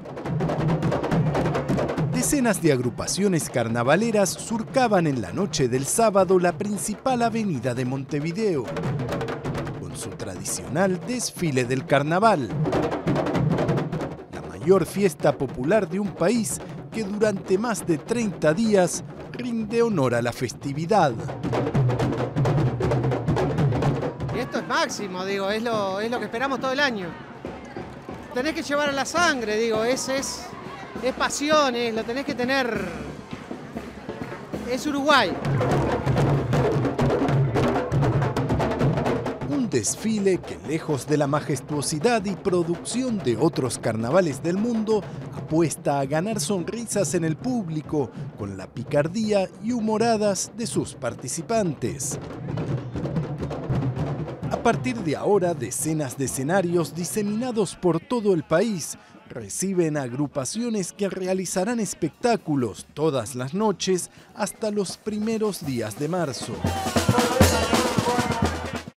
Decenas de agrupaciones carnavaleras surcaban en la noche del sábado la principal avenida de Montevideo, con su tradicional desfile del carnaval. La mayor fiesta popular de un país que durante más de 30 días rinde honor a la festividad. Y esto es máximo, digo, es lo que esperamos todo el año. Tenés que llevar a la sangre, digo, es pasión, lo tenés que tener. Es Uruguay. Un desfile que, lejos de la majestuosidad y producción de otros carnavales del mundo, apuesta a ganar sonrisas en el público con la picardía y humoradas de sus participantes. A partir de ahora, decenas de escenarios diseminados por todo el país reciben agrupaciones que realizarán espectáculos todas las noches hasta los primeros días de marzo.